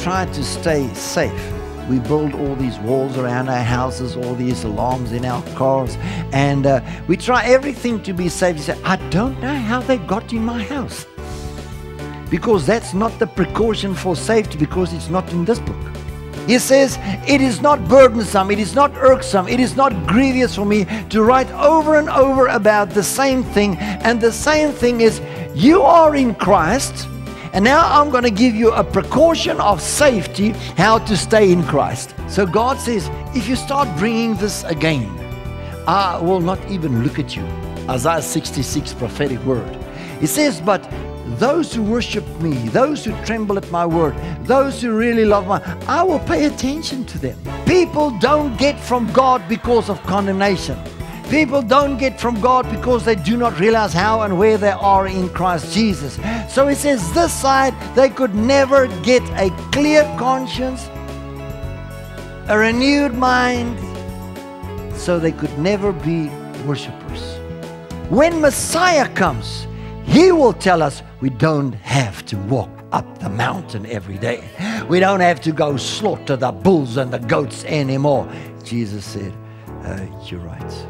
try to stay safe. We build all these walls around our houses, all these alarms in our cars, and we try everything to be safe. You say, I don't know how they got in my house. Because that's not the precaution for safety, because it's not in this book. He says, it is not burdensome, it is not irksome, it is not grievous for me to write over and over about the same thing. And the same thing is, you are in Christ, and now I'm going to give you a precaution of safety, how to stay in Christ. So God says, if you start bringing this again, I will not even look at you. Isaiah 66 prophetic word. It says, but those who worship me, those who tremble at my word, those who really love I will pay attention to them. People don't get from God because of condemnation. People don't get from God because they do not realize how and where they are in Christ Jesus. So it says this side, they could never get a clear conscience, a renewed mind, so they could never be worshipers. When Messiah comes, He will tell us we don't have to walk up the mountain every day. We don't have to go slaughter the bulls and the goats anymore. Jesus said, you're right.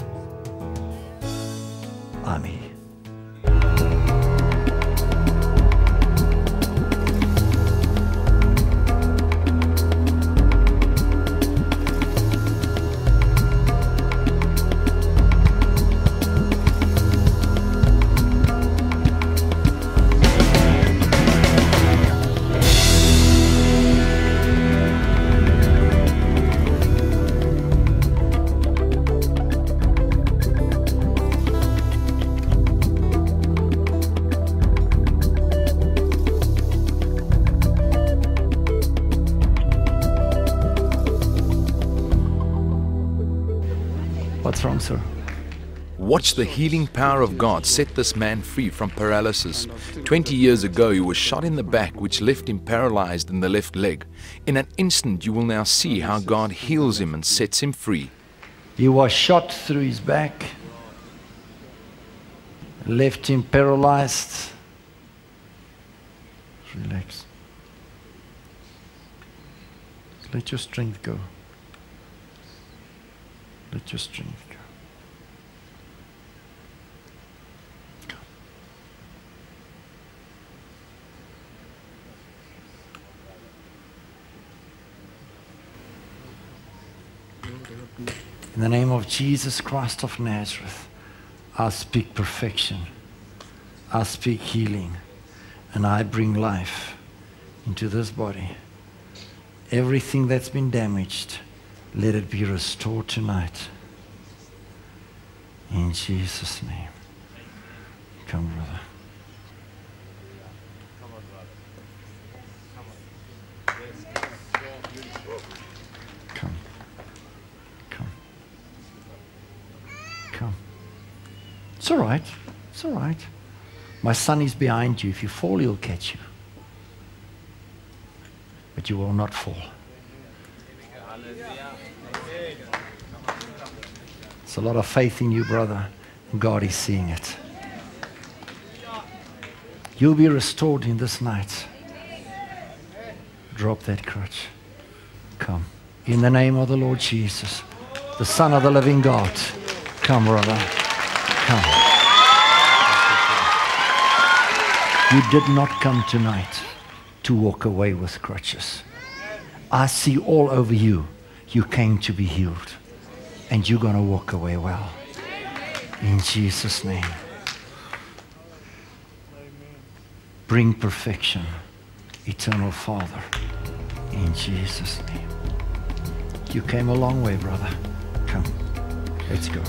I'm here. What's wrong, sir? Watch the healing power of God set this man free from paralysis. 20 years ago, he was shot in the back, which left him paralyzed in the left leg. In an instant, you will now see how God heals him and sets him free. He was shot through his back, left him paralyzed. Relax. Let your strength go. Let your strength go. In the name of Jesus Christ of Nazareth, I speak perfection. I speak healing. And I bring life into this body. Everything that's been damaged, let it be restored tonight. In Jesus' name. Come, brother. Come. Come. Come. It's all right. It's all right. My son is behind you. If you fall, he'll catch you. But you will not fall. It's a lot of faith in you, brother. And God is seeing it. You'll be restored in this night. Drop that crutch. Come. In the name of the Lord Jesus, the Son of the living God. Come, brother. Come. You did not come tonight to walk away with crutches. I see all over you, you came to be healed. And you're going to walk away well. In Jesus' name. Bring perfection, eternal Father. In Jesus' name. You came a long way, brother. Come. Let's go.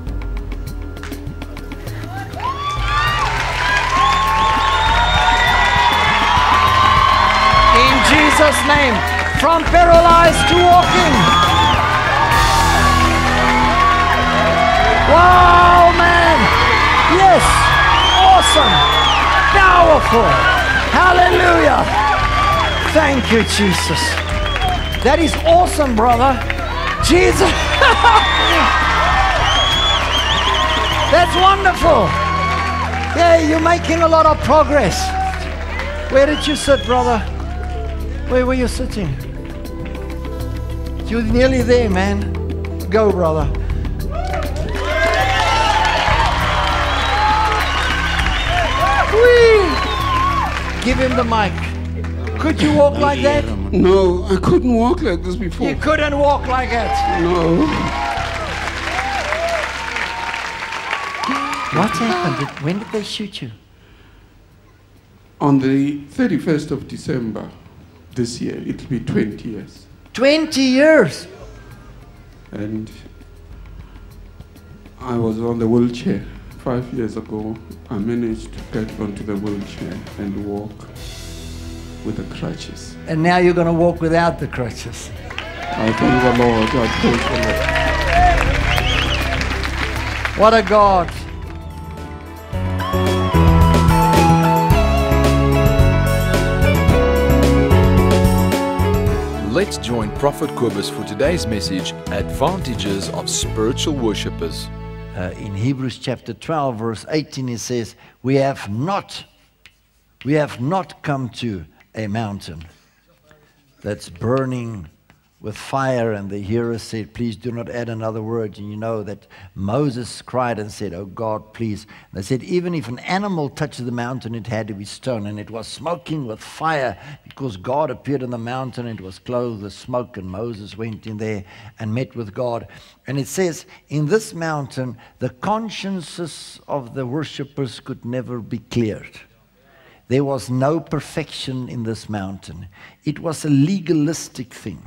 In Jesus' name. From paralyzed to walking. Wow, man. Yes. Awesome. Powerful. Hallelujah. Thank you, Jesus. That is awesome, brother. Jesus. That's wonderful. Yeah, you're making a lot of progress. Where did you sit, brother? Where were you sitting? You're nearly there, man. Go, brother. Whee! Give him the mic. Could you walk like that? No, I couldn't walk like this before. You couldn't walk like that. No. What happened? When did they shoot you? On the 31st of December this year, it'll be 20 years. 20 years. And I was on the wheelchair. 5 years ago, I managed to get onto the wheelchair and walk with the crutches. And now you're going to walk without the crutches. I thank the Lord. I praise the Lord. What a God. Let's join Prophet Kobus for today's message, Advantages of Spiritual Worshippers. In Hebrews chapter 12, verse 18, it says, we have not come to a mountain that's burning with fire. And the hearer said, please do not add another word. And you know that Moses cried and said, oh God, please. And they said, even if an animal touched the mountain, it had to be stoned. And it was smoking with fire because God appeared on the mountain. It was clothed with smoke, and Moses went in there and met with God. And it says, in this mountain, the consciences of the worshippers could never be cleared. There was no perfection in this mountain. It was a legalistic thing.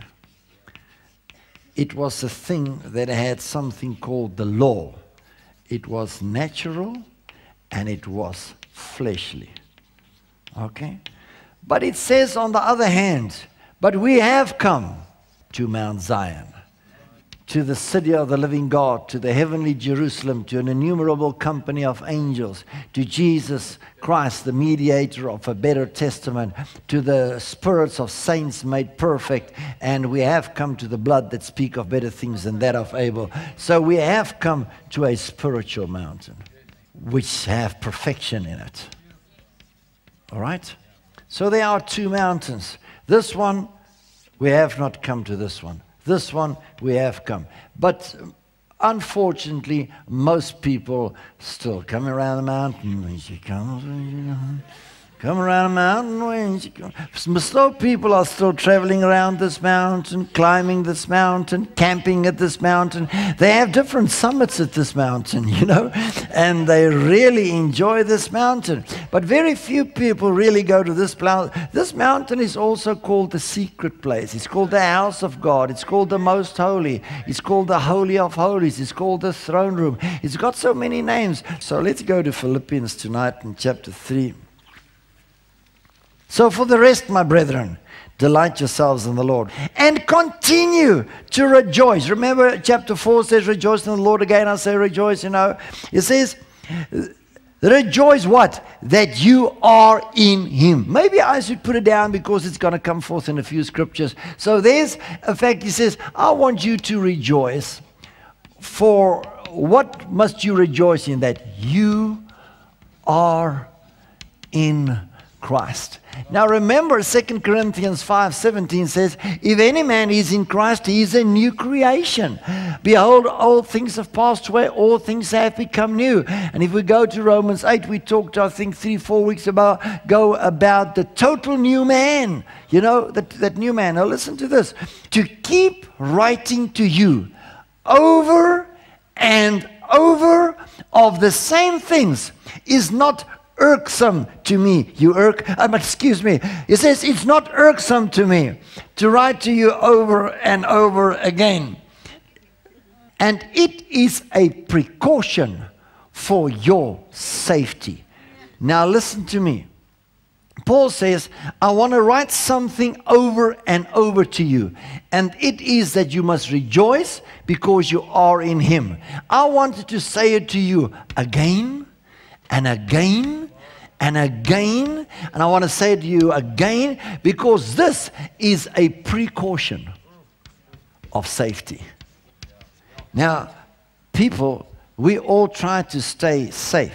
It was a thing that had something called the law. It was natural and it was fleshly. Okay? But it says on the other hand, but we have come to Mount Zion, to the city of the living God, to the heavenly Jerusalem, to an innumerable company of angels, to Jesus Christ, the mediator of a better testament, to the spirits of saints made perfect, and we have come to the blood that speak of better things than that of Abel. So we have come to a spiritual mountain, which have perfection in it. All right? So there are two mountains. This one, we have not come to this one. This one, we have come. But unfortunately, most people still come around the mountain when she comes. Come around the mountain when she comes. Slow people are still traveling around this mountain, climbing this mountain, camping at this mountain. They have different summits at this mountain, you know, and they really enjoy this mountain. But very few people really go to this mountain. This mountain is also called the secret place. It's called the house of God. It's called the most holy. It's called the holy of holies. It's called the throne room. It's got so many names. So let's go to Philippians tonight in chapter 3. So for the rest, my brethren, delight yourselves in the Lord and continue to rejoice. Remember chapter 4 says, rejoice in the Lord. Again, I say rejoice, you know. It says, rejoice what? That you are in Him. Maybe I should put it down because it's going to come forth in a few scriptures. So there's a fact. He says, I want you to rejoice. For what must you rejoice in? That you are in Christ. Now remember 2 Corinthians 5:17 says, if any man is in Christ, he is a new creation. Behold, all things have passed away, all things have become new. And if we go to Romans 8, we talked, I think, 3-4 weeks about the total new man. You know, that new man. Now listen to this. To keep writing to you over and over of the same things is not irksome to me. Excuse me. It says it's not irksome to me to write to you over and over again. And it is a precaution for your safety. Now listen to me. Paul says, I want to write something over and over to you. And it is that you must rejoice because you are in Him. I wanted to say it to you again and again and again, and I want to say it to you again because this is a precaution of safety. Now, people, we all try to stay safe.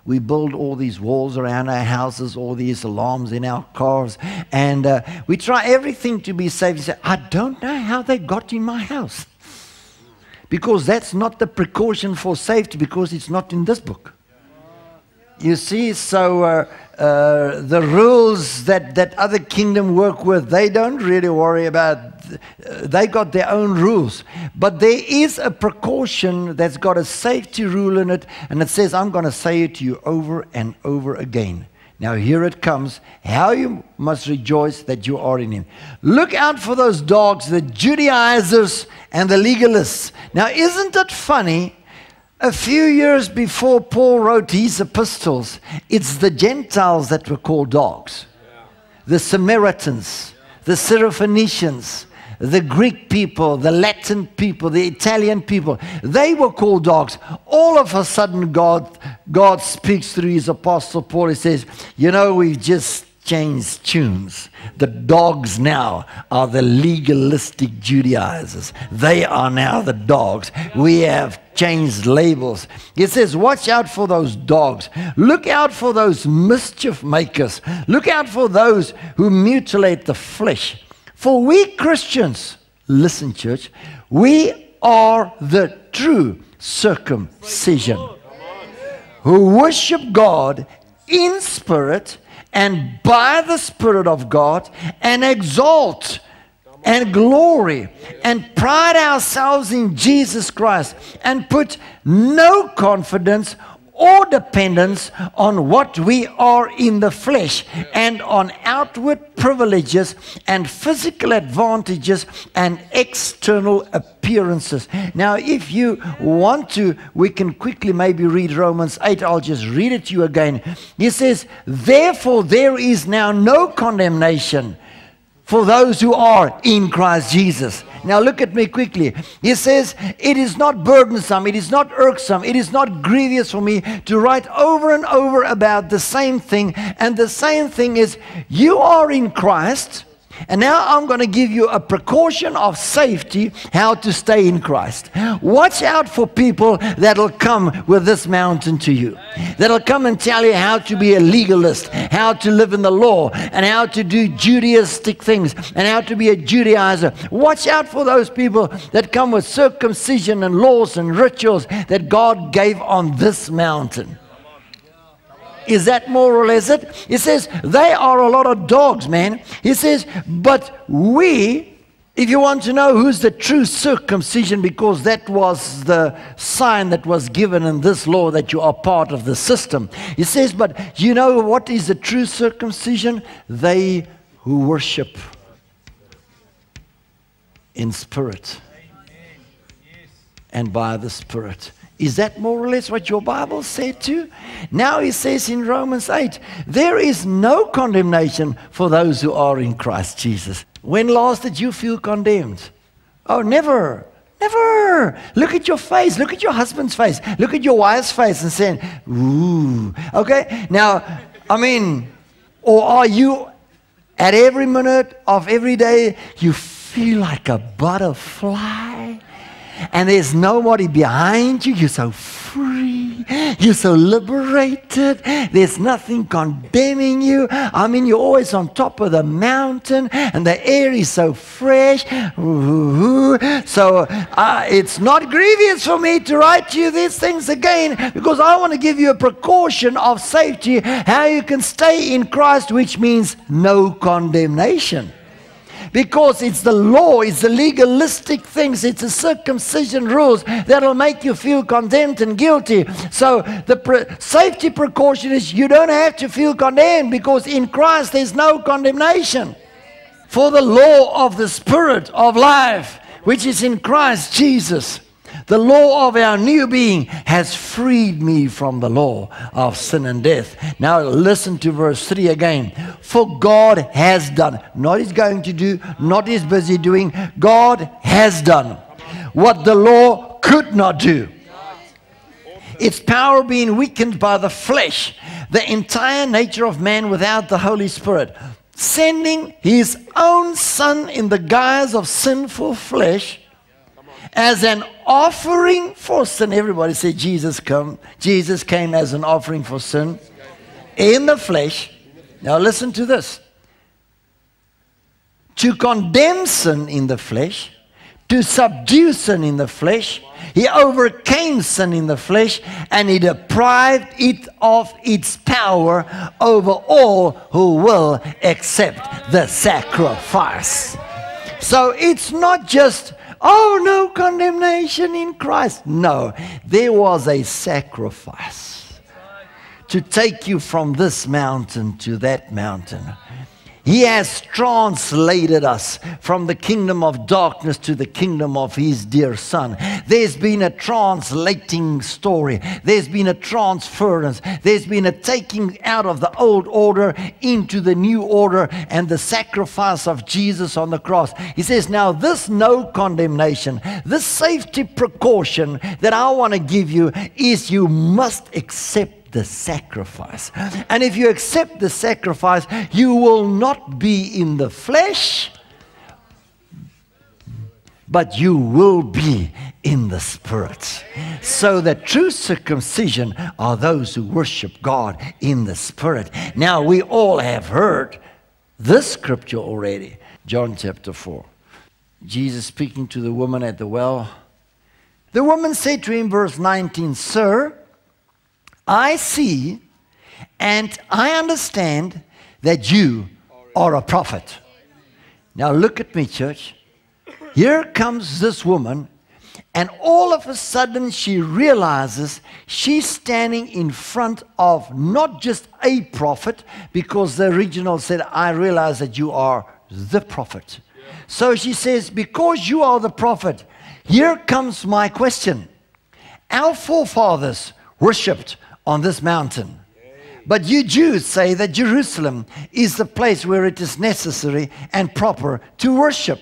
We build all these walls around our houses, all these alarms in our cars, and we try everything to be safe. You say, I don't know how they got in my house. Because that's not the precaution for safety, because it's not in this book. You see, so the rules that other kingdom work with, they don't really worry about. They got their own rules. But there is a precaution that's got a safety rule in it, and it says, I'm going to say it to you over and over again. Now here it comes, how you must rejoice that you are in Him. Look out for those dogs, the Judaizers and the legalists. Now isn't it funny? A few years before Paul wrote his epistles, it's the Gentiles that were called dogs. The Samaritans, the Syrophoenicians, the Greek people, the Latin people, the Italian people, they were called dogs. All of a sudden God speaks through His apostle Paul. He says, you know, we've just changed tunes. The dogs now are the legalistic Judaizers. They are now the dogs. We have changed labels. It says, watch out for those dogs. Look out for those mischief makers. Look out for those who mutilate the flesh. For we Christians, listen church, we are the true circumcision, who worship God in spirit and by the Spirit of God, and exalt and glory and pride ourselves in Jesus Christ, and put no confidence or dependence on what we are in the flesh, and on outward privileges and physical advantages and external appearances. Now if you want to, we can quickly maybe read Romans 8. I'll just read it to you again. He says, therefore there is now no condemnation for those who are in Christ Jesus. Now look at me quickly. He says, it is not burdensome, it is not irksome, it is not grievous for me to write over and over about the same thing. And the same thing is, you are in Christ. And now I'm going to give you a precaution of safety, how to stay in Christ. Watch out for people that'll come with this mountain to you. That'll come and tell you how to be a legalist, how to live in the law, and how to do Judaistic things, and how to be a Judaizer. Watch out for those people that come with circumcision and laws and rituals that God gave on this mountain. Is that more or less it? He says, they are a lot of dogs, man. He says, but we, if you want to know who's the true circumcision, because that was the sign that was given in this law that you are part of the system. He says, but you know what is the true circumcision? They who worship in spirit and by the Spirit. Is that more or less what your Bible said too? Now he says in Romans 8, there is no condemnation for those who are in Christ Jesus. When last did you feel condemned? Oh, never. Never. Look at your face. Look at your husband's face. Look at your wife's face and saying, ooh. Okay? Now, I mean, or are you at every minute of every day, you feel like a butterfly? And there's nobody behind you. You're so free. You're so liberated. There's nothing condemning you. I mean, you're always on top of the mountain, and the air is so fresh. So it's not grievous for me to write to you these things again, because I want to give you a precaution of safety, how you can stay in Christ, which means no condemnation. Because it's the law, it's the legalistic things, it's the circumcision rules that'll make you feel condemned and guilty. So the safety precaution is you don't have to feel condemned, because in Christ there's no condemnation. For the law of the Spirit of life, which is in Christ Jesus, the law of our new being, has freed me from the law of sin and death. Now listen to verse 3 again. For God has done, not is going to do, not is busy doing, God has done what the law could not do. Its power being weakened by the flesh, the entire nature of man without the Holy Spirit, sending His own Son in the guise of sinful flesh, as an offering for sin. Everybody say Jesus came. Jesus came as an offering for sin in the flesh. Now listen to this. To condemn sin in the flesh, to subdue sin in the flesh. He overcame sin in the flesh, and he deprived it of its power over all who will accept the sacrifice. So it's not just, oh, no condemnation in Christ. No, there was a sacrifice to take you from this mountain to that mountain. He has translated us from the kingdom of darkness to the kingdom of His dear Son. There's been a translating story. There's been a transference. There's been a taking out of the old order into the new order and the sacrifice of Jesus on the cross. He says, now this no condemnation, this safety precaution that I want to give you is you must accept the sacrifice. And if you accept the sacrifice, you will not be in the flesh, but you will be in the Spirit. So the true circumcision are those who worship God in the Spirit. Now we all have heard this scripture already. John chapter 4. Jesus speaking to the woman at the well. The woman said to him, verse 19, Sir, I see and I understand that you are a prophet. Now look at me, church. Here comes this woman, and all of a sudden she realizes she's standing in front of not just a prophet, because the original said, I realize that you are the prophet. So she says, because you are the prophet, here comes my question. Our forefathers worshipped on this mountain. But you Jews say that Jerusalem is the place where it is necessary and proper to worship.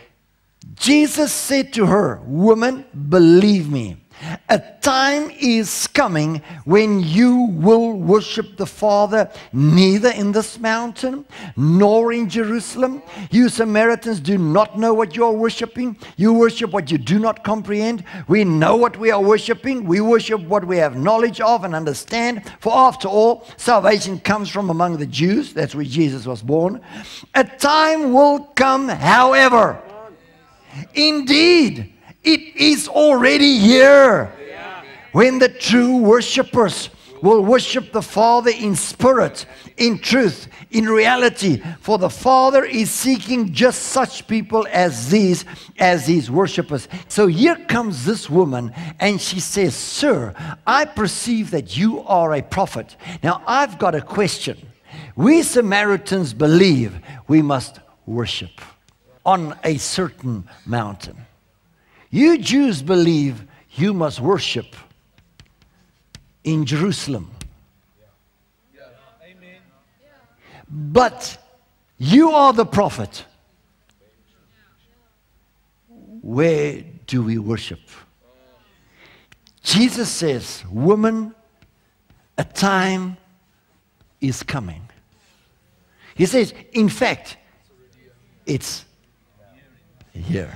Jesus said to her, Woman, believe me, a time is coming when you will worship the Father neither in this mountain nor in Jerusalem. You Samaritans do not know what you are worshiping. You worship what you do not comprehend. We know what we are worshiping. We worship what we have knowledge of and understand. For after all, salvation comes from among the Jews. That's where Jesus was born. A time will come, however, indeed, it is already here, when the true worshipers will worship the Father in spirit, in truth, in reality. For the Father is seeking just such people as these worshipers. So here comes this woman, and she says, Sir, I perceive that you are a prophet. Now I've got a question. We Samaritans believe we must worship on a certain mountain. You Jews believe you must worship in Jerusalem. But you are the prophet. Where do we worship? Jesus says, Woman, a time is coming. He says, in fact, it's here.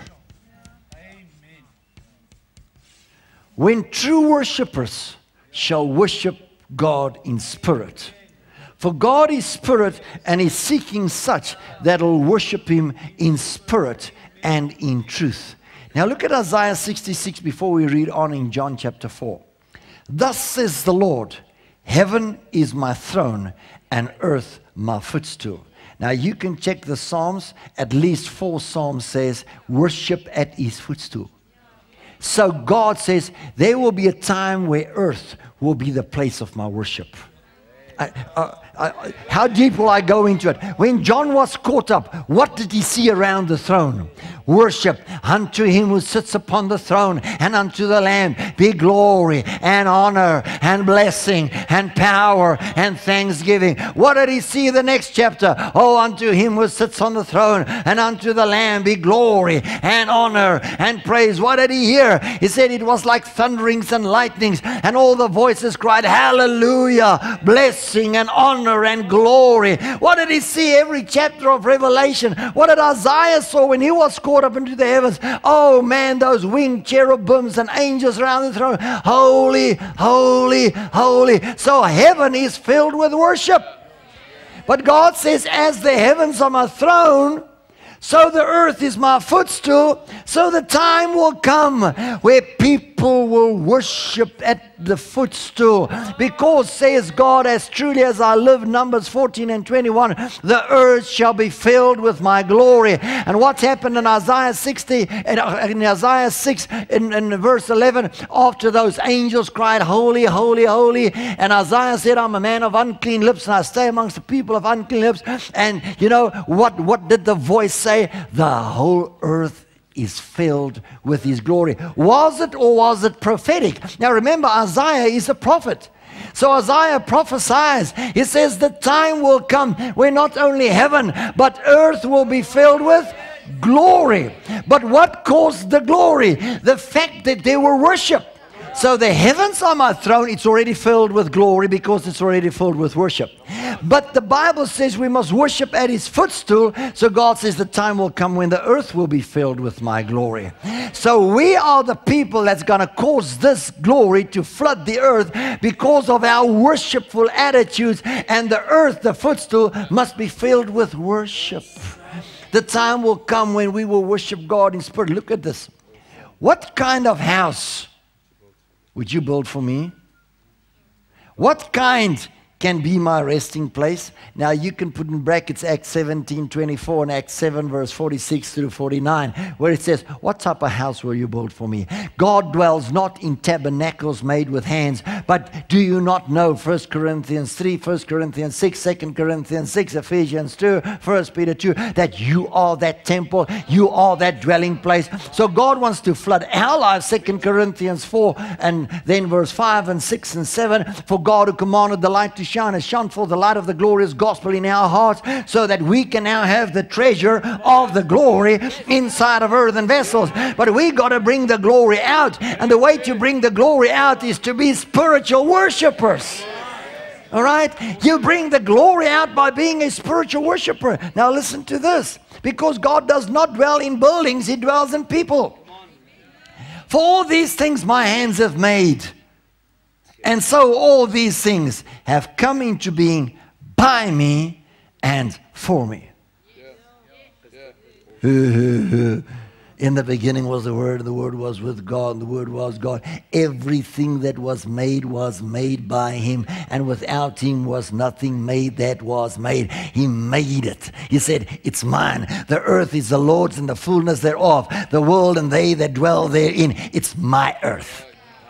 When true worshipers shall worship God in spirit. For God is spirit, and is seeking such that will worship Him in spirit and in truth. Now look at Isaiah 66 before we read on in John chapter 4. Thus says the Lord, Heaven is my throne, and earth my footstool. Now you can check the Psalms. At least 4 Psalms says, worship at His footstool. So God says, there will be a time where earth will be the place of my worship. How deep will I go into it? When John was caught up, what did he see around the throne? Worship unto Him who sits upon the throne, and unto the Lamb be glory and honor and blessing and power and thanksgiving. What did he see in the next chapter? Oh, unto Him who sits on the throne and unto the Lamb be glory and honor and praise. What did he hear? He said it was like thunderings and lightnings, and all the voices cried, Hallelujah, blessed blessing and honor and glory. What did he see every chapter of Revelation? What did Isaiah saw when he was caught up into the heavens? Oh man, those winged cherubims and angels around the throne. Holy, holy, holy. So heaven is filled with worship. But God says, as the heavens are my throne, so the earth is my footstool. So the time will come where people will worship at the footstool. Because, says God, as truly as I live, Numbers 14 and 21, the earth shall be filled with my glory. And what's happened in Isaiah 60, in Isaiah 6, in verse 11, after those angels cried, holy, holy, holy. And Isaiah said, I'm a man of unclean lips, and I stay amongst the people of unclean lips. And you know, what did the voice say? The whole earth is filled with His glory. Was it, or was it prophetic? Now remember, Isaiah is a prophet. So Isaiah prophesies. He says the time will come where not only heaven but earth will be filled with glory. But what caused the glory? The fact that they were worship. So the heavens are my throne. It's already filled with glory because it's already filled with worship. But the Bible says we must worship at His footstool. So God says the time will come when the earth will be filled with my glory. So we are the people that's going to cause this glory to flood the earth because of our worshipful attitudes. And the earth, the footstool, must be filled with worship. The time will come when we will worship God in spirit. Look at this. What kind of house would you build for me? What kind can be my resting place? Now you can put in brackets Acts 17:24 and Acts 7 verse 46 through 49, where it says, what type of house will you build for me? God dwells not in tabernacles made with hands, but do you not know 1 Corinthians 3, 1 Corinthians 6, 2 Corinthians 6, Ephesians 2, 1 Peter 2, that you are that temple, you are that dwelling place. So God wants to flood our lives, 2 Corinthians 4 and then verse 5 and 6 and 7, for God who commanded the light to shine has shone for the light of the glorious gospel in our hearts, so that we can now have the treasure of the glory inside of earthen vessels. But we got to bring the glory out, and the way to bring the glory out is to be spiritual worshipers. All right? You bring the glory out by being a spiritual worshiper. Now listen to this. Because God does not dwell in buildings, He dwells in people. For all these things my hands have made. And so all these things have come into being by me and for me. In the beginning was the Word, and the Word was with God, and the Word was God. Everything that was made by Him, and without Him was nothing made that was made. He made it. He said, it's mine. The earth is the Lord's and the fullness thereof, the world and they that dwell therein. It's my earth.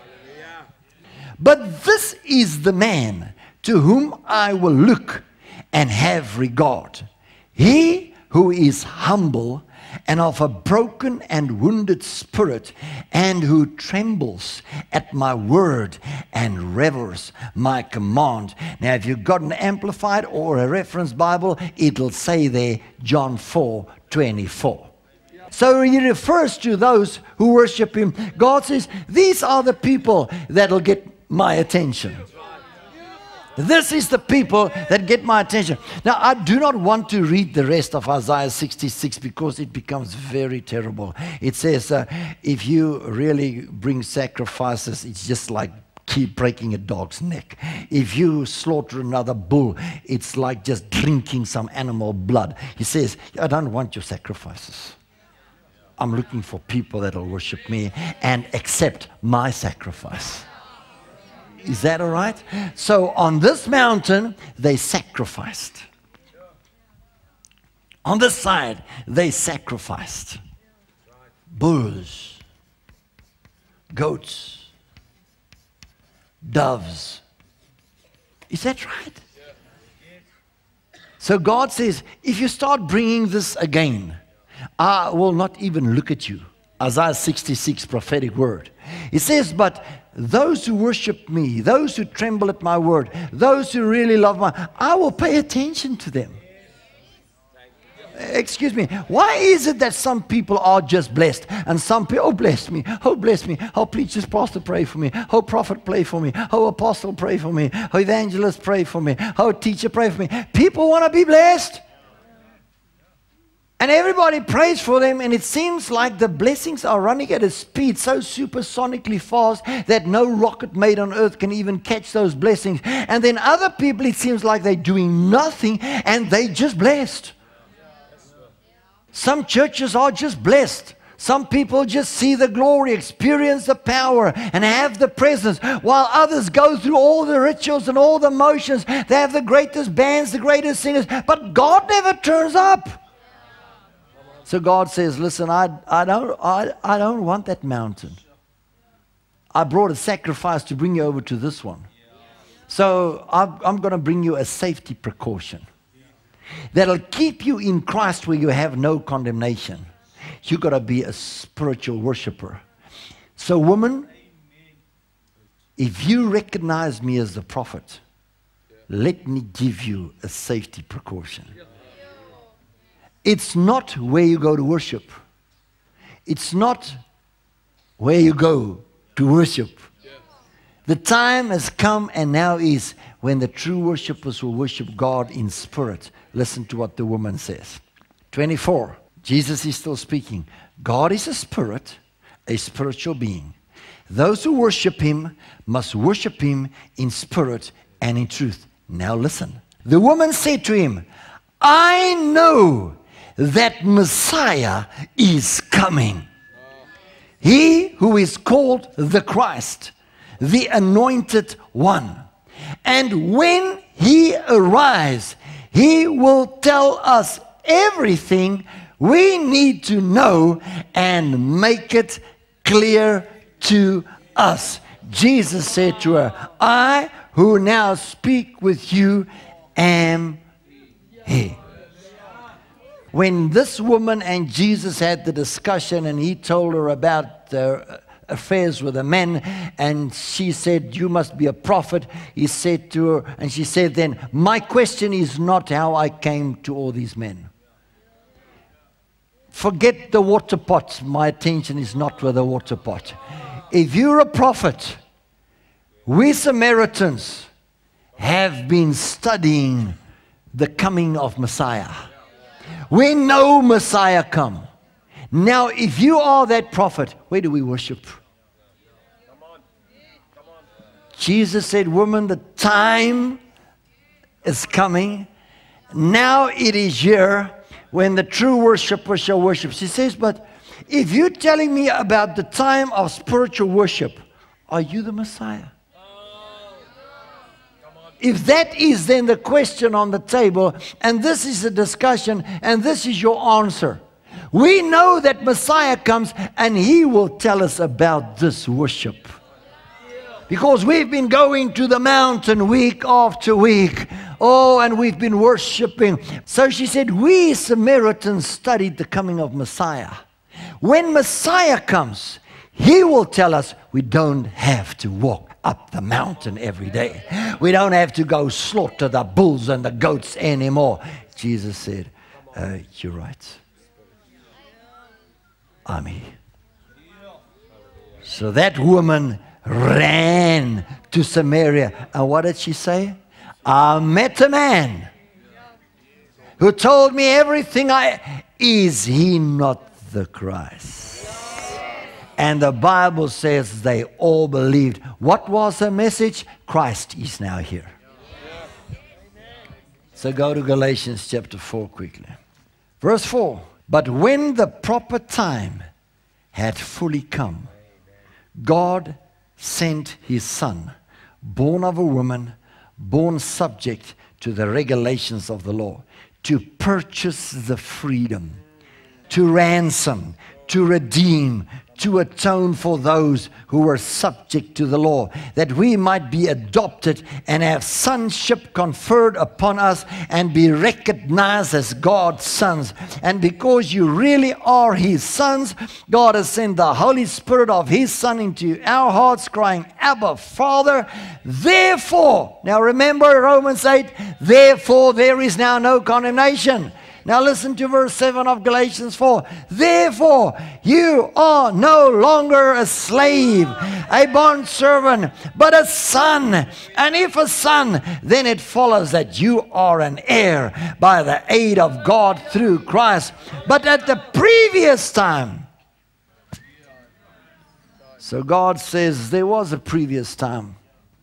But this is the man to whom I will look and have regard. He who is humble and of a broken and wounded spirit, and who trembles at my word and reveres my command. Now, if you've got an Amplified or a Reference Bible, it'll say there, John 4:24. So he refers to those who worship Him. God says, these are the people that'll get my attention. This is the people that get my attention. Now, I do not want to read the rest of Isaiah 66 because it becomes very terrible. It says, if you really bring sacrifices, it's just like keep breaking a dog's neck. If you slaughter another bull, it's like just drinking some animal blood. He says, I don't want your sacrifices. I'm looking for people that will worship me and accept my sacrifice. Is that all right? So on this mountain, they sacrificed. On this side, they sacrificed bulls, goats, doves. Is that right? So God says, if you start bringing this again, I will not even look at you. Isaiah 66 prophetic word. It says, but those who worship me, those who tremble at my word, those who really love I will pay attention to them. excuse me, why is it that some people are just blessed and some people, oh bless me, oh please just pastor pray for me, oh prophet pray for me, oh apostle pray for me, oh evangelist pray for me, oh teacher pray for me. People want to be blessed. And everybody prays for them, and it seems like the blessings are running at a speed so supersonically fast that no rocket made on earth can even catch those blessings. And then other people, it seems like they're doing nothing and they just blessed. Some churches are just blessed. Some people just see the glory, experience the power, and have the presence, while others go through all the rituals and all the motions. They have the greatest bands, the greatest singers, but God never turns up. So God says, listen, I don't want that mountain. I brought a sacrifice to bring you over to this one. So I'm going to bring you a safety precaution that'll keep you in Christ where you have no condemnation. You've got to be a spiritual worshiper. So woman, if you recognize me as the prophet, let me give you a safety precaution. It's not where you go to worship. It's not where you go to worship. The time has come and now is when the true worshipers will worship God in spirit. Listen to what the woman says. 24. Jesus is still speaking. God is a spirit, a spiritual being. Those who worship him must worship him in spirit and in truth. Now listen. The woman said to him, I know that Messiah is coming. He who is called the Christ, the anointed one. And when he arrives, he will tell us everything we need to know and make it clear to us. Jesus said to her, I who now speak with you am he. When this woman and Jesus had the discussion and he told her about their affairs with the men, and she said, you must be a prophet, he said to her, and she said then, my question is not how I came to all these men. Forget the water pot. My attention is not with the water pot. If you're a prophet, we Samaritans have been studying the coming of Messiah. We know Messiah come. Now, if you are that prophet, where do we worship? Jesus said, woman, the time is coming. Now it is here when the true worshiper shall worship. She says, but if you're telling me about the time of spiritual worship, are you the Messiah? If that is then the question on the table, and this is the discussion, and this is your answer, we know that Messiah comes and he will tell us about this worship. Because we've been going to the mountain week after week. Oh, and we've been worshiping. So she said, we Samaritans studied the coming of Messiah. When Messiah comes, he will tell us we don't have to walk up the mountain every day. We don't have to go slaughter the bulls and the goats anymore. Jesus said, you're right. I'm he. So that woman ran to Samaria. And what did she say? I met a man who told me everything is he not the Christ? And the Bible says they all believed. What was the message? Christ is now here. So go to Galatians chapter 4 quickly. Verse 4. But when the proper time had fully come, God sent his Son, born of a woman, born subject to the regulations of the law, to purchase the freedom, to ransom, to redeem, to atone for those who were subject to the law, that we might be adopted and have sonship conferred upon us and be recognized as God's sons. And because you really are his sons, God has sent the Holy Spirit of his Son into our hearts, crying, Abba, Father. Therefore, now remember Romans 8, therefore there is now no condemnation Now listen to verse 7 of Galatians 4. Therefore, you are no longer a slave, a bondservant, but a son. And if a son, then it follows that you are an heir by the aid of God through Christ. But at the previous time, so God says there was a previous time.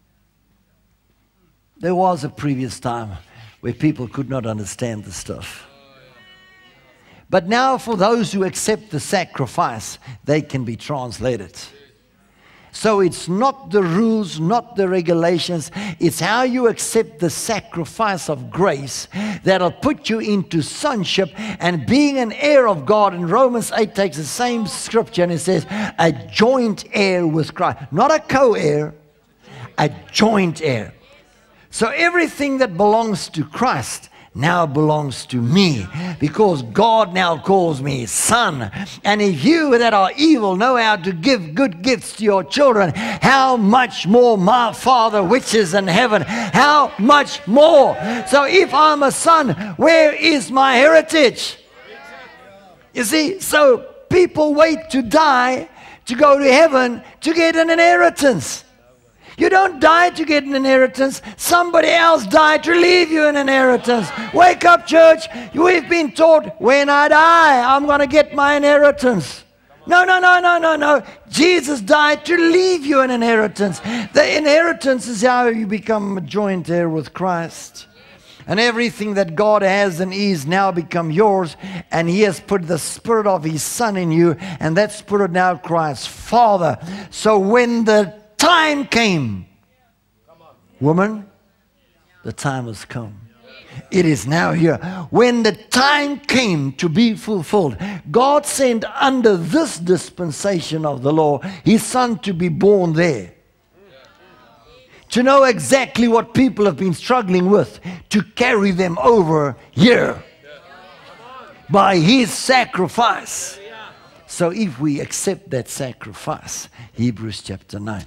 There was a previous time where people could not understand the stuff. But now for those who accept the sacrifice, they can be translated. So it's not the rules, not the regulations. It's how you accept the sacrifice of grace that'll put you into sonship and being an heir of God. And Romans 8 takes the same scripture and it says, a joint heir with Christ. Not a co-heir, a joint heir. So everything that belongs to Christ now belongs to me, because God now calls me son. And if you that are evil know how to give good gifts to your children, how much more my Father which is in heaven, how much more? So if I'm a son, where is my heritage? You see, so people wait to die to go to heaven to get an inheritance. You don't die to get an inheritance. Somebody else died to leave you an inheritance. Wake up, church. We've been taught, when I die, I'm going to get my inheritance. No, no, no, no, no, no. Jesus died to leave you an inheritance. The inheritance is how you become a joint heir with Christ. And everything that God has and is now become yours. And He has put the Spirit of His Son in you. And that Spirit now cries, Father. So when the time came, woman, the time has come. It is now here. When the time came to be fulfilled, God sent under this dispensation of the law His Son to be born there. To know exactly what people have been struggling with, to carry them over here by His sacrifice. So if we accept that sacrifice, Hebrews chapter 9.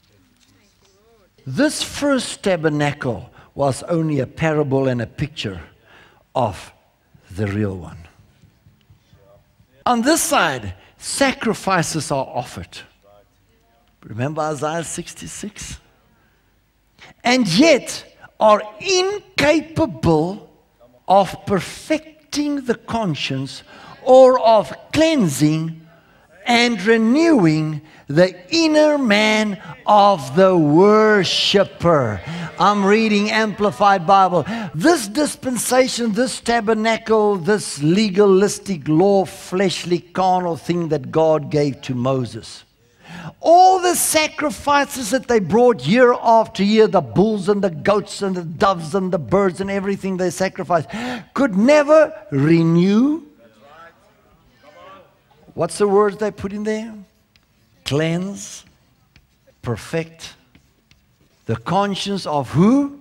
This first tabernacle was only a parable and a picture of the real one. On this side, sacrifices are offered. Remember Isaiah 66? And yet are incapable of perfecting the conscience or of cleansing and renewing the inner man of the worshipper. I'm reading Amplified Bible. This dispensation, this tabernacle, this legalistic law, fleshly, carnal thing that God gave to Moses. All the sacrifices that they brought year after year, the bulls and the goats and the doves and the birds and everything they sacrificed, could never renew. What's the words they put in there? Cleanse, perfect the conscience of who?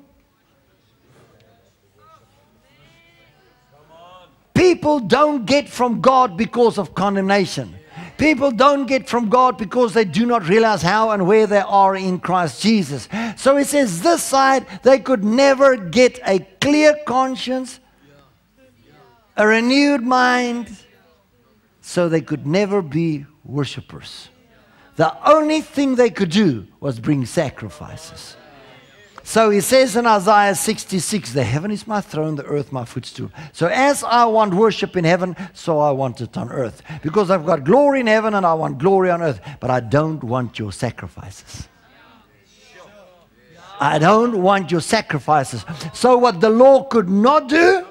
People don't get from God because of condemnation. People don't get from God because they do not realize how and where they are in Christ Jesus. So it says this side, they could never get a clear conscience, a renewed mind, so they could never be worshipers. The only thing they could do was bring sacrifices. So he says in Isaiah 66, the heaven is my throne, the earth my footstool. So as I want worship in heaven, so I want it on earth. Because I've got glory in heaven and I want glory on earth. But I don't want your sacrifices. I don't want your sacrifices. So what the law could not do,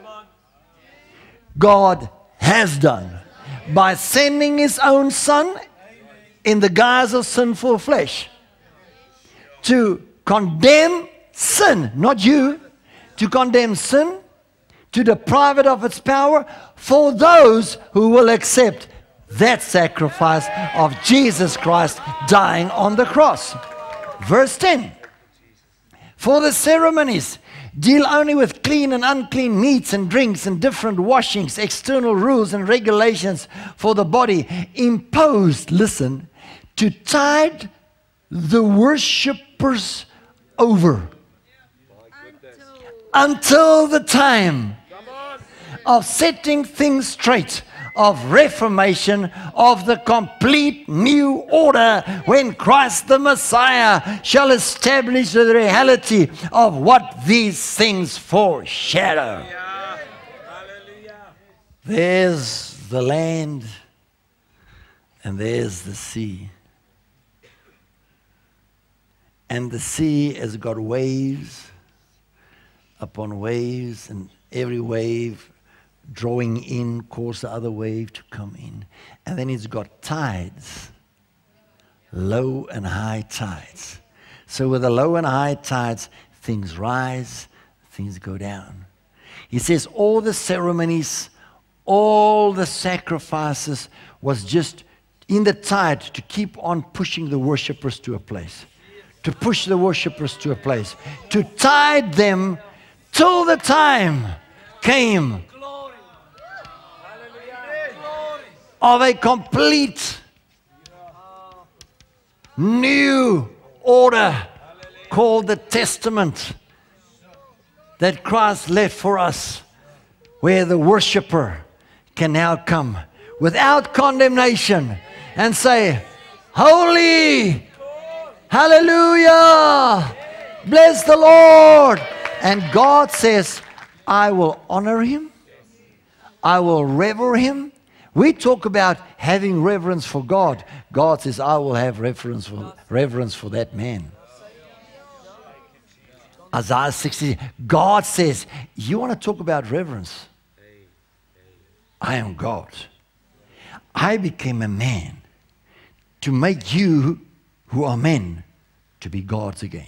God has done. By sending His own Son in the guise of sinful flesh to condemn sin, not you, to condemn sin, to deprive it of its power for those who will accept that sacrifice of Jesus Christ dying on the cross. Verse 10. For the ceremonies deal only with clean and unclean meats and drinks and different washings, external rules and regulations for the body imposed, listen, to tide the worshippers over until the time of setting things straight, of reformation, of the complete new order when Christ the Messiah shall establish the reality of what these things foreshadow. There's the land and there's the sea. And the sea has got waves upon waves, and every wave drawing in cause the other wave to come in. And then it's got tides, low and high tides. So with the low and high tides, things rise, things go down. He says all the ceremonies, all the sacrifices was just in the tide to keep on pushing the worshippers to a place. To push the worshippers to a place. To tide them till the time came of a complete new order called the Testament that Christ left for us, where the worshipper can now come without condemnation and say, holy, hallelujah, bless the Lord. And God says, I will honor him, I will revere him. We talk about having reverence for God. God says, I will have reverence for that man. Isaiah 60, God says, you want to talk about reverence? I am God. I became a man to make you who are men to be gods again.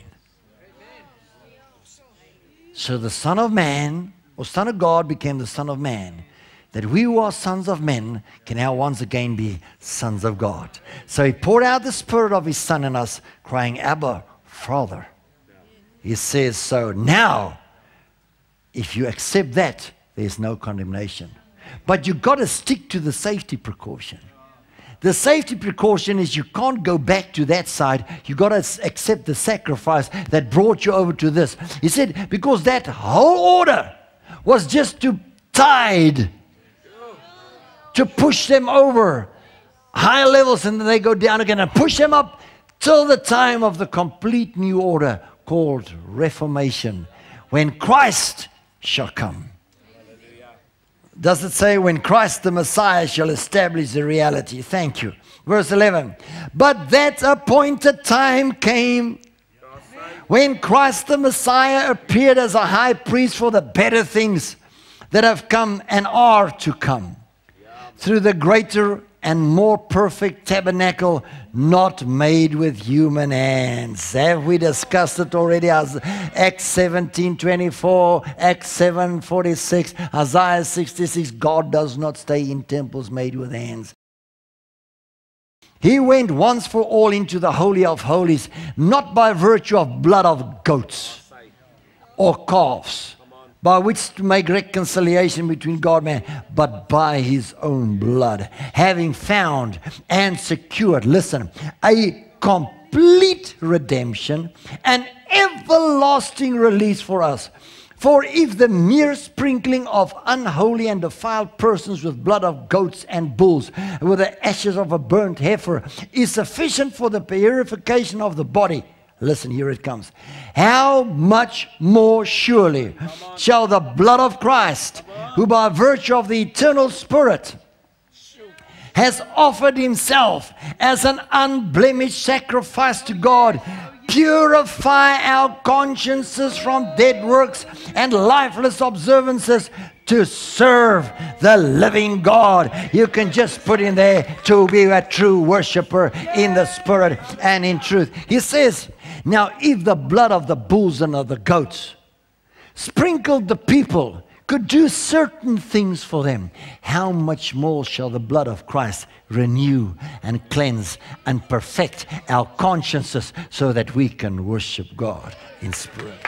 So the Son of Man, or Son of God, became the Son of Man, that we who are sons of men can now once again be sons of God. So he poured out the Spirit of his Son in us, crying, Abba, Father. He says, so now, if you accept that, there's no condemnation. But you've got to stick to the safety precaution. The safety precaution is you can't go back to that side. You've got to accept the sacrifice that brought you over to this. He said, because that whole order was just to tide, to push them over higher levels, and then they go down again and push them up till the time of the complete new order called Reformation, when Christ shall come. Does it say when Christ the Messiah shall establish the reality? Thank you. Verse 11. But that appointed time came when Christ the Messiah appeared as a high priest for the better things that have come and are to come, through the greater and more perfect tabernacle not made with human hands. Have we discussed it already? As Acts 17:24, Acts 7:46, Isaiah 66. God does not stay in temples made with hands. He went once for all into the Holy of Holies, not by virtue of blood of goats or calves, by which to make reconciliation between God and man, but by his own blood, having found and secured, listen, a complete redemption and everlasting release for us. For if the mere sprinkling of unholy and defiled persons with blood of goats and bulls, with the ashes of a burnt heifer, is sufficient for the purification of the body, listen, here it comes. How much more surely shall the blood of Christ, who by virtue of the eternal Spirit has offered himself as an unblemished sacrifice to God, purify our consciences from dead works and lifeless observances to serve the living God. You can just put in there, to be a true worshiper in the Spirit and in truth. He says, now if the blood of the bulls and of the goats sprinkled the people could do certain things for them, how much more shall the blood of Christ renew and cleanse and perfect our consciences so that we can worship God in spirit.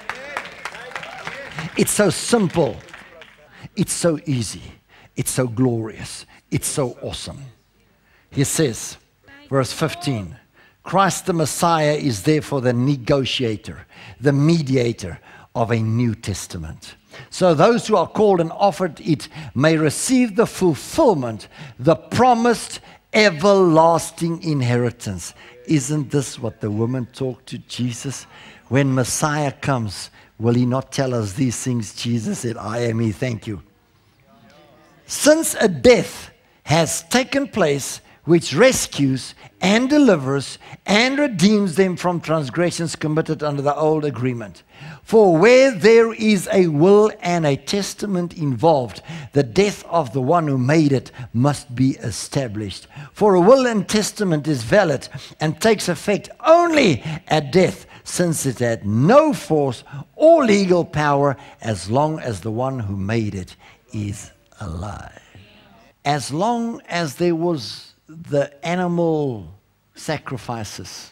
It's so simple. It's so easy. It's so glorious. It's so awesome. He says, verse 15, Christ the Messiah is therefore the negotiator, the mediator of a New Testament, so those who are called and offered it may receive the fulfillment, the promised everlasting inheritance. Isn't this what the woman talked to Jesus? When Messiah comes, will he not tell us these things? Jesus said, I am he, thank you. Since a death has taken place, which rescues and delivers and redeems them from transgressions committed under the old agreement. For where there is a will and a testament involved, the death of the one who made it must be established. For a will and testament is valid and takes effect only at death, since it had no force or legal power as long as the one who made it is alive. As long as there was the animal sacrifices,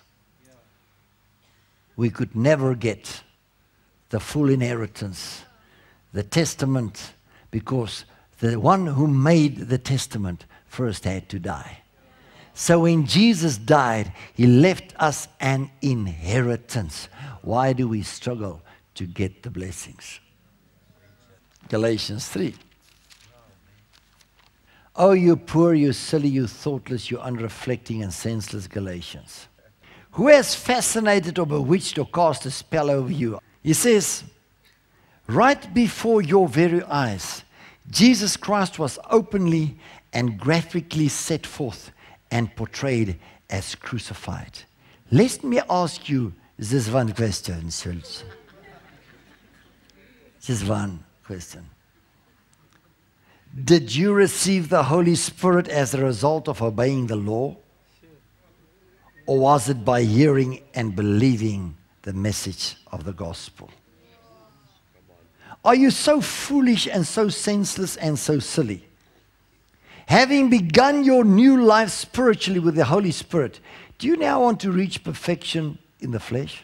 we could never get the full inheritance, the testament, because the one who made the testament first had to die. So when Jesus died, he left us an inheritance. Why do we struggle to get the blessings? Galatians 3. Oh, you poor, you silly, you thoughtless, you unreflecting and senseless Galatians. Who has fascinated or bewitched or cast a spell over you? He says, right before your very eyes, Jesus Christ was openly and graphically set forth and portrayed as crucified. Let me ask you this one question, Schultz. Just one question. Did you receive the Holy Spirit as a result of obeying the law? Or was it by hearing and believing the message of the gospel? Are you so foolish and so senseless and so silly? Having begun your new life spiritually with the Holy Spirit, do you now want to reach perfection in the flesh?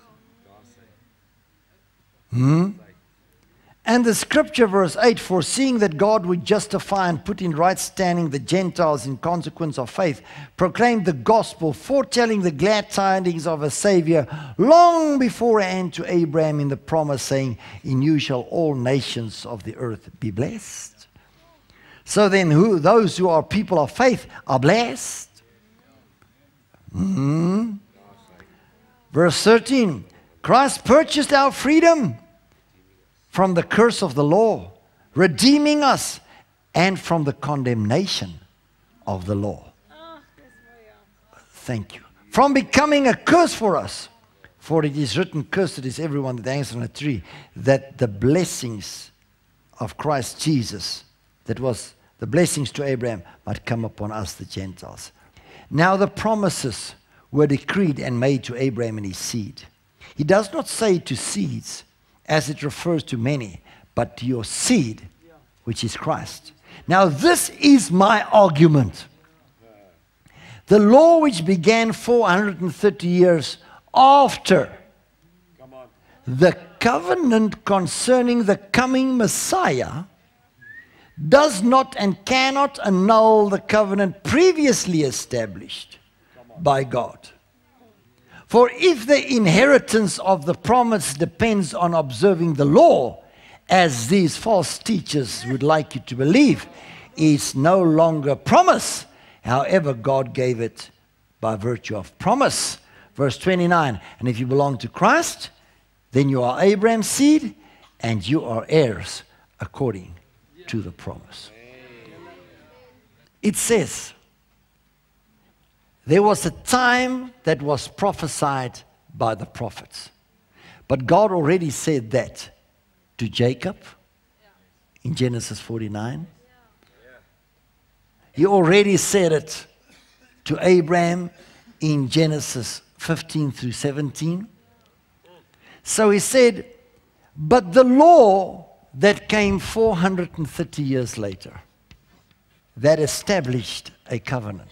And the scripture, verse 8, foreseeing that God would justify and put in right standing the Gentiles in consequence of faith, proclaimed the gospel, foretelling the glad tidings of a Savior long beforehand to Abraham in the promise, saying, in you shall all nations of the earth be blessed. So then those who are people of faith are blessed. Verse 13, Christ purchased our freedom from the curse of the law, redeeming us, and from the condemnation of the law. Thank you. From becoming a curse for us. For it is written, cursed is everyone that hangs on a tree, that the blessings of Christ Jesus, that was the blessings to Abraham, might come upon us, the Gentiles. Now the promises were decreed and made to Abraham and his seed. He does not say to seeds, as it refers to many, but to your seed, which is Christ. Now this is my argument. The law which began 430 years after the covenant concerning the coming Messiah does not and cannot annul the covenant previously established by God. For if the inheritance of the promise depends on observing the law, as these false teachers would like you to believe, it's no longer promise. However, God gave it by virtue of promise. Verse 29, and if you belong to Christ, then you are Abraham's seed, and you are heirs according to the promise. It says, there was a time that was prophesied by the prophets. But God already said that to Jacob in Genesis 49. He already said it to Abraham in Genesis 15 through 17. So he said, but the law that came 430 years later, that established a covenant.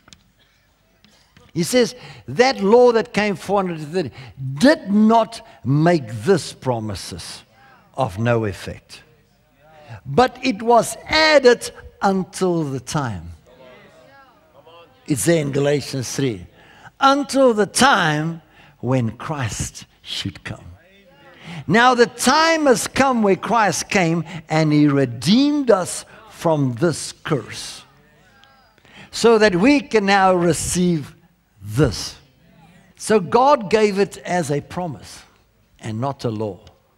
He says, that law that came 430 did not make this promises of no effect. But it was added until the time. It's there in Galatians 3. Until the time when Christ should come. Now the time has come where Christ came and He redeemed us from this curse, so that we can now receive this. So God gave it as a promise and not a law.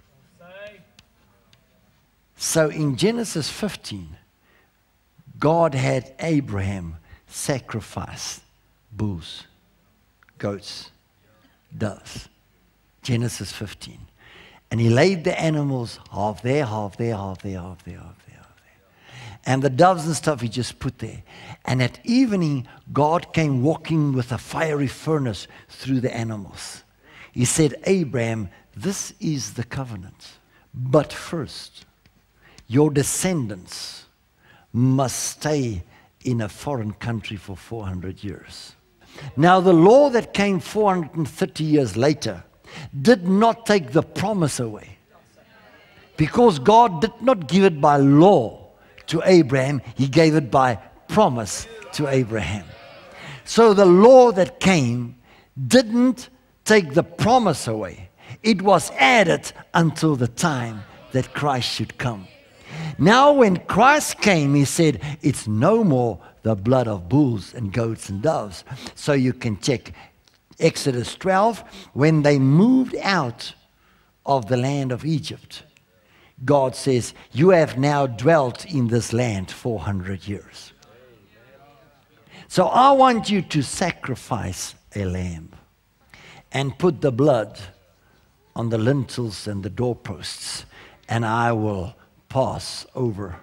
So in Genesis 15, God had Abraham sacrifice bulls, goats, doves. Genesis 15. And he laid the animals half there, half there, half there, half there, half there, half there. And the doves and stuff he just put there. And at evening, God came walking with a fiery furnace through the animals. He said, Abraham, this is the covenant. But first, your descendants must stay in a foreign country for 400 years. Now, the law that came 430 years later did not take the promise away, because God did not give it by law to Abraham. He gave it by promise to Abraham. So the law that came didn't take the promise away. It was added until the time that Christ should come. Now when Christ came, He said, it's no more the blood of bulls and goats and doves. So you can check Exodus 12, when they moved out of the land of Egypt, God says, you have now dwelt in this land 400 years. So I want you to sacrifice a lamb and put the blood on the lintels and the doorposts, and I will pass over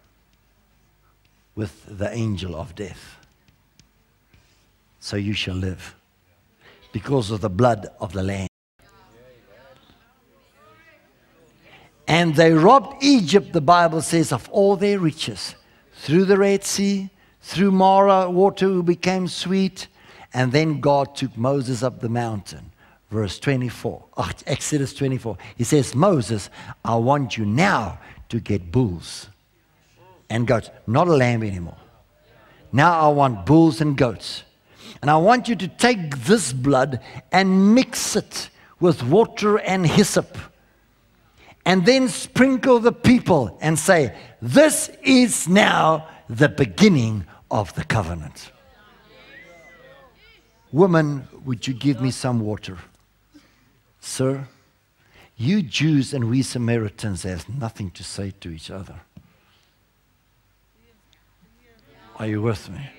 with the angel of death. So you shall live because of the blood of the Lamb. And they robbed Egypt, the Bible says, of all their riches. Through the Red Sea, through Mara, water became sweet. And then God took Moses up the mountain. Verse 24, Exodus 24. He says, Moses, I want you now to get bulls and goats. Not a lamb anymore. Now I want bulls and goats. And I want you to take this blood and mix it with water and hyssop. And then sprinkle the people and say, this is now the beginning of the covenant. Woman, would you give me some water? Sir, you Jews and we Samaritans have nothing to say to each other. Are you with me?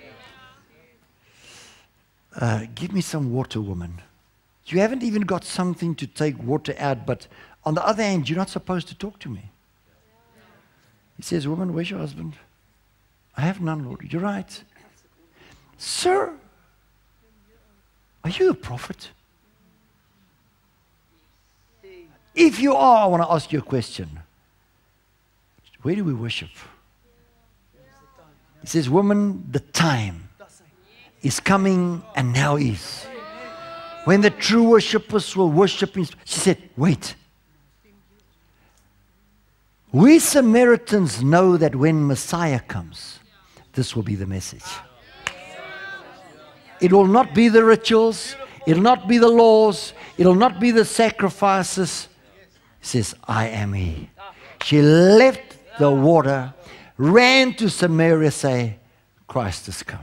Give me some water, woman. You haven't even got something to take water out, but on the other hand, you're not supposed to talk to me. He says, woman, where's your husband? I have none, Lord. You're right. Sir, are you a prophet? If you are, I want to ask you a question. Where do we worship? He says, woman, the time is coming and now is, when the true worshippers will worship Him. She said, wait. We Samaritans know that when Messiah comes, this will be the message. It will not be the rituals. It will not be the laws. It will not be the sacrifices. He says, I am He. She left the water, ran to Samaria, say, Christ has come.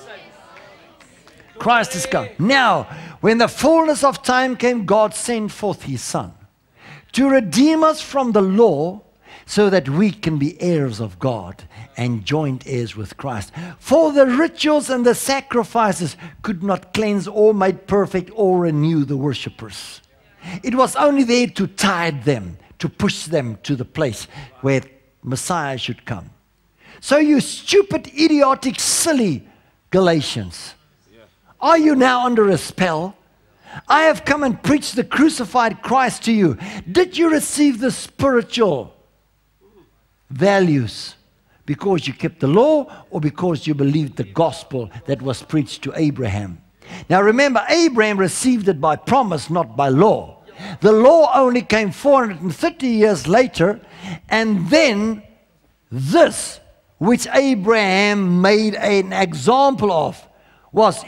Christ has come. Now, when the fullness of time came, God sent forth His Son to redeem us from the law, so that we can be heirs of God and joint heirs with Christ. For the rituals and the sacrifices could not cleanse or make perfect or renew the worshippers. It was only there to tide them, to push them to the place where Messiah should come. So you stupid, idiotic, silly Galatians, are you now under a spell? I have come and preached the crucified Christ to you. Did you receive the spiritual values because you kept the law, or because you believed the gospel that was preached to Abraham? Now remember, Abraham received it by promise, not by law. The law only came 430 years later, and then this, which Abraham made an example of, was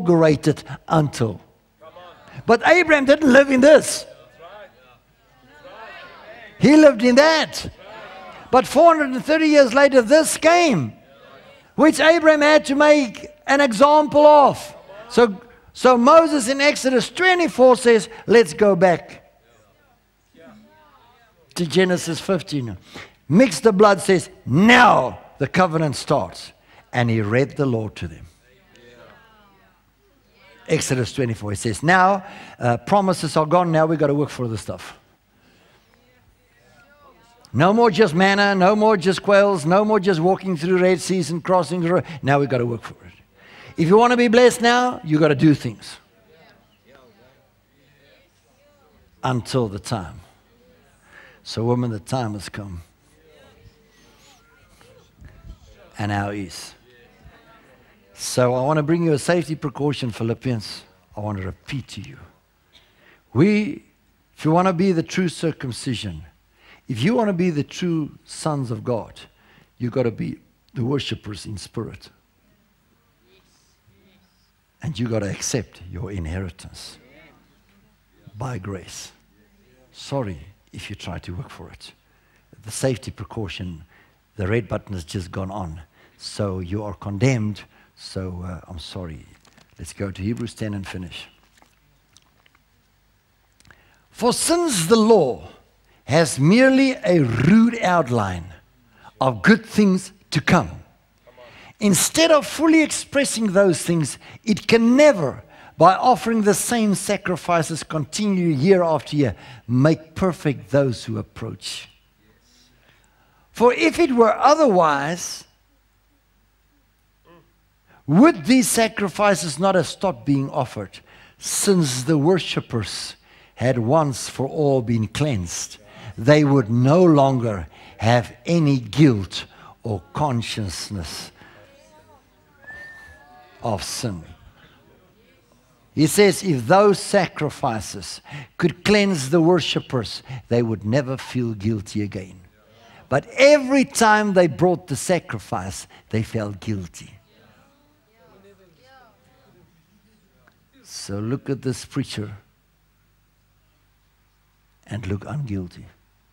inaugurated until. But Abraham didn't live in this. He lived in that. But 430 years later, this came, which Abraham had to make an example of. So Moses in Exodus 24 says, let's go back to Genesis 15. Mix the blood, says, now the covenant starts. And he read the law to them. Exodus 24, he says, now promises are gone, now we've got to work for the stuff. No more just manna, no more just quails, no more just walking through Red Seas and crossing the road. Now we've got to work for it. If you want to be blessed now, you've got to do things. Until the time. So woman, the time has come. And now is. So I want to bring you a safety precaution, Philippians. I want to repeat to you. If you want to be the true circumcision, if you want to be the true sons of God, you've got to be the worshipers in spirit. And you've got to accept your inheritance by grace. Sorry if you try to work for it. The safety precaution, the red button has just gone on. So you are condemned. So I'm sorry. Let's go to Hebrews 10 and finish. For since the law has merely a rude outline of good things to come, instead of fully expressing those things, it can never, by offering the same sacrifices continually year after year, make perfect those who approach. For if it were otherwise, would these sacrifices not have stopped being offered, since the worshippers had once for all been cleansed? They would no longer have any guilt or consciousness of sin. He says if those sacrifices could cleanse the worshippers, they would never feel guilty again. But every time they brought the sacrifice, they felt guilty. So look at this preacher and look unguilty.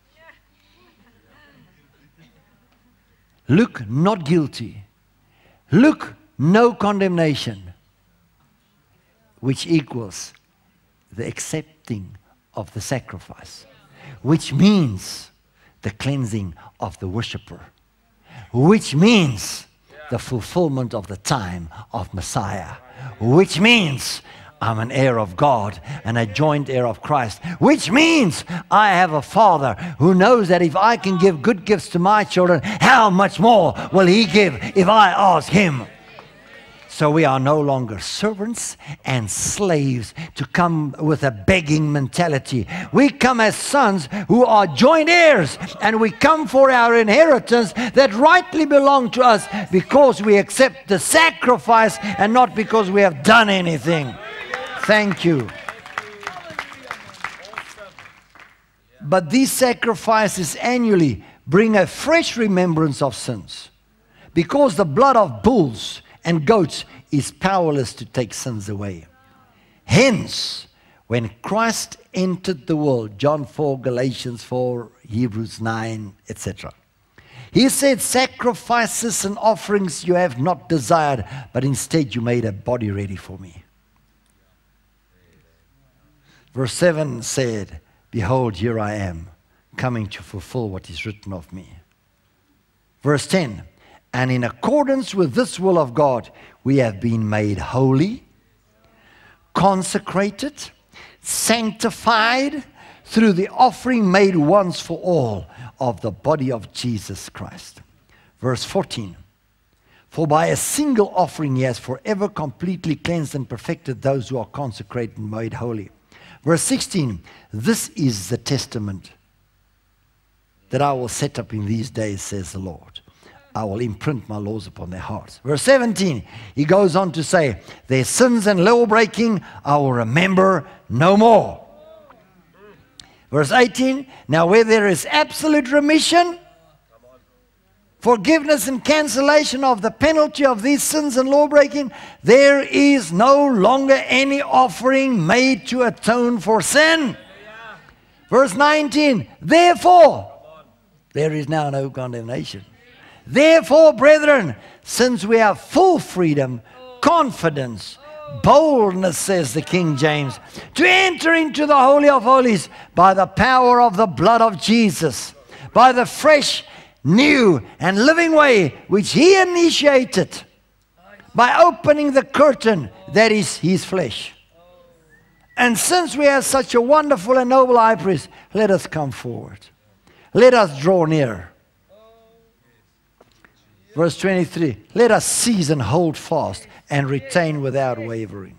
Look not guilty. Look no condemnation, which equals the accepting of the sacrifice, which means the cleansing of the worshipper, which means the fulfillment of the time of Messiah, which means I'm an heir of God and a joint heir of Christ, which means I have a Father who knows that if I can give good gifts to my children, how much more will He give if I ask Him? So we are no longer servants and slaves to come with a begging mentality. We come as sons who are joint heirs, and we come for our inheritance that rightly belongs to us because we accept the sacrifice and not because we have done anything. Thank you. But these sacrifices annually bring a fresh remembrance of sins, because the blood of bulls and goats is powerless to take sins away. Hence, when Christ entered the world, John 4, Galatians 4, Hebrews 9, etc., He said, sacrifices and offerings you have not desired, but instead you made a body ready for me. Verse 7 said, behold, here I am, coming to fulfill what is written of me. Verse 10, and in accordance with this will of God, we have been made holy, consecrated, sanctified through the offering made once for all of the body of Jesus Christ. Verse 14, for by a single offering He has forever completely cleansed and perfected those who are consecrated and made holy. Verse 16, this is the testament that I will set up in these days, says the Lord. I will imprint my laws upon their hearts. Verse 17, he goes on to say, their sins and law breaking I will remember no more. Verse 18, now where there is absolute remission, forgiveness and cancellation of the penalty of these sins and law breaking, there is no longer any offering made to atone for sin. Verse 19, therefore, there is now no condemnation. Therefore, brethren, since we have full freedom, confidence, boldness, says the King James, to enter into the Holy of Holies by the power of the blood of Jesus, by the fresh, new, and living way which He initiated, by opening the curtain that is His flesh. And since we have such a wonderful and noble high priest, let us come forward. Let us draw near. Verse 23, let us seize and hold fast and retain without wavering.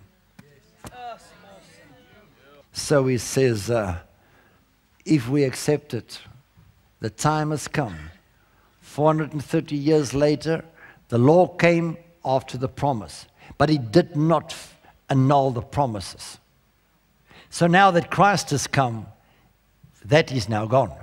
So he says, if we accept it, the time has come. 430 years later, the law came after the promise, but it did not annul the promises. So now that Christ has come, that is now gone.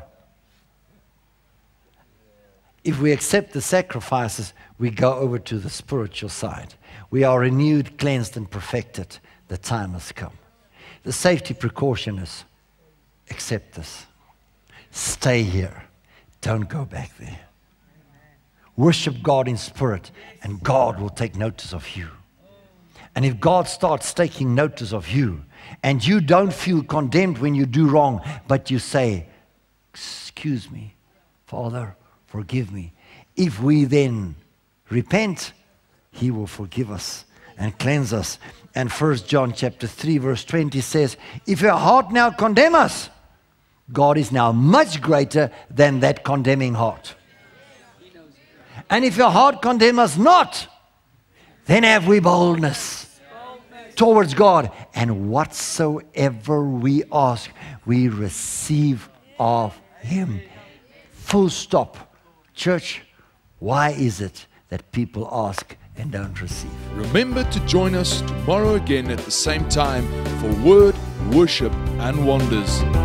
If we accept the sacrifices, we go over to the spiritual side. We are renewed, cleansed, and perfected. The time has come. The safety precaution is accept this. Stay here. Don't go back there. Worship God in spirit, and God will take notice of you. And if God starts taking notice of you, and you don't feel condemned when you do wrong, but you say, excuse me, Father, forgive me. If we then repent, He will forgive us and cleanse us. And 1 John chapter 3 verse 20 says, if your heart now condemn us, God is now much greater than that condemning heart. And if your heart condemn us not, then have we boldness towards God. And whatsoever we ask, we receive of Him. Full stop. Church, why is it that people ask and don't receive? Remember to join us tomorrow again at the same time for Word, Worship and Wonders.